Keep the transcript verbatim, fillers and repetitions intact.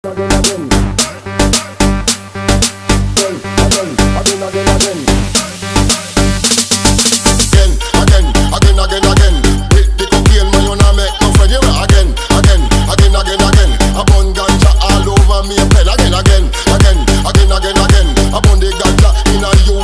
Again, again. Again, again, again, again, again. Again, again, again, again, again. With the cocaine, man, you not make no friend. You again, again, again, again, again. A bun ganja all over me, pen again, again, again, again, again, again.